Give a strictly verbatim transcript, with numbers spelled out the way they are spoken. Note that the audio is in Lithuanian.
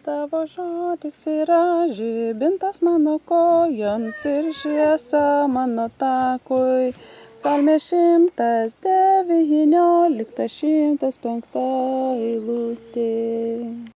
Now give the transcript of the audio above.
Tavo žodis yra žibintas mano kojoms ir šviesa mano takui. Psalmė šimtas devyniolikta, šimtas penkta eilutė.